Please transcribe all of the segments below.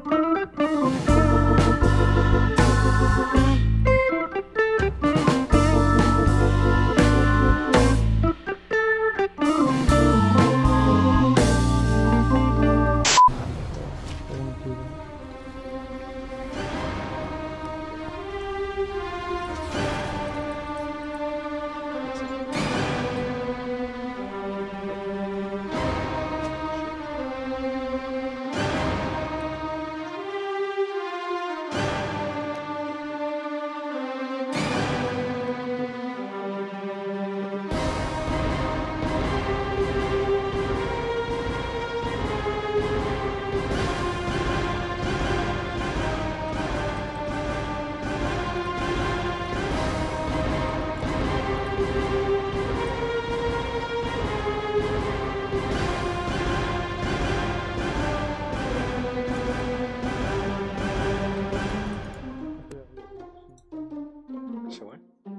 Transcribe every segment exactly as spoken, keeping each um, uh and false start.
Sure.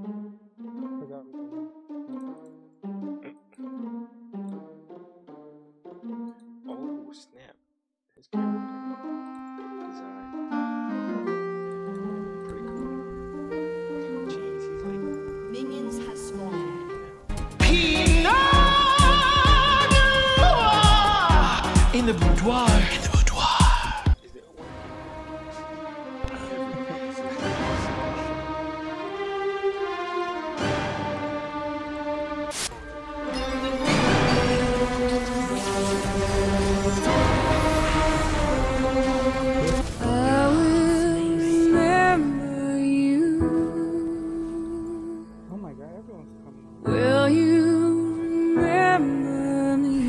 Oh snap! His character design pretty cool. Jeez, he's like Minions have spawned. In the boudoir. In the boudoir. Is there one? I will remember you. Oh my god, everyone's coming. Will you remember me?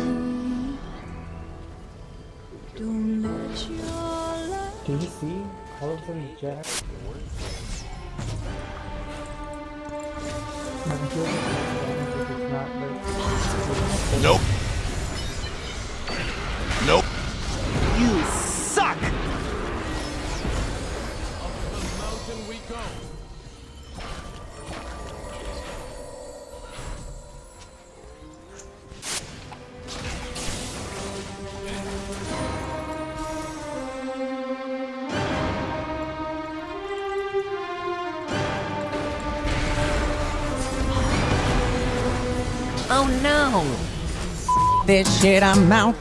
Don't let your light. Do you see all of them Jack? Nope. Nope. You suck! Up the mountain we go. Oh no! This shit, I'm out.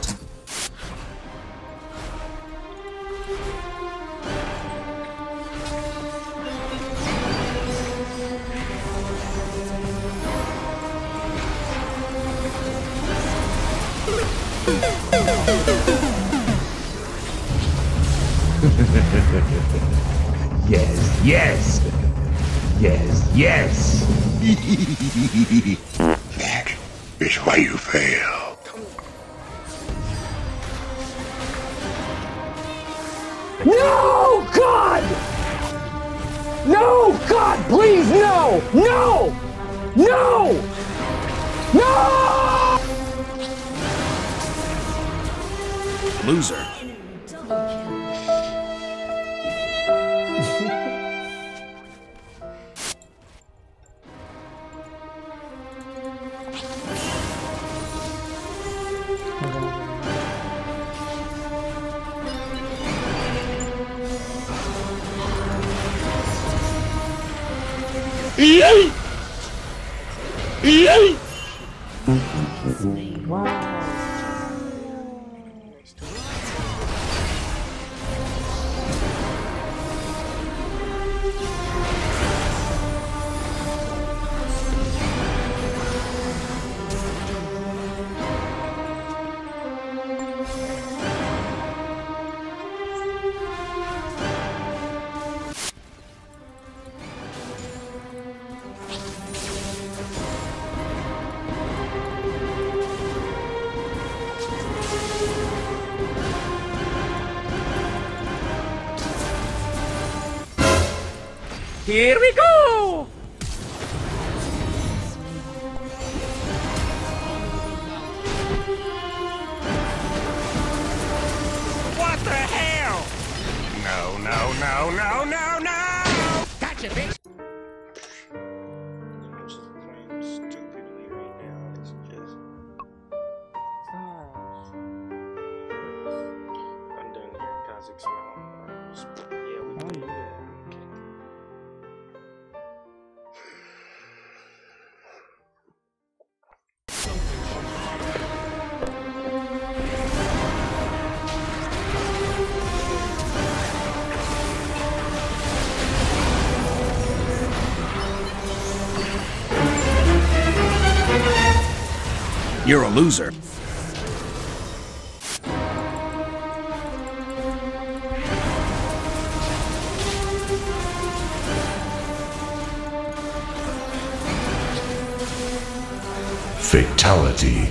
Yes, yes, yes, yes. That is why you fail. No, God! No, God, please, no! No! No! No! Loser. Yay! Yay! Wow. Here we go! What the hell? No, no, no, no, no, no! Gotcha, bitch! I'm just playing stupidly right now. It's just I'm done here. Isaac smell. Just, yeah, we can do that. You're a loser. Fatality.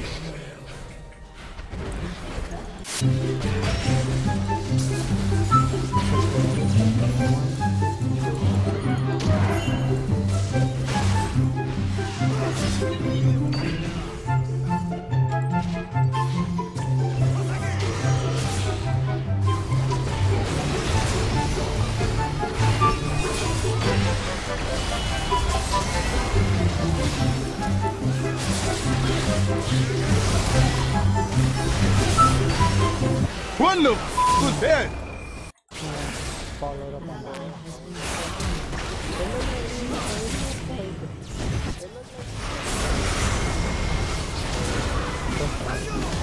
What the f was that? Follow up on that.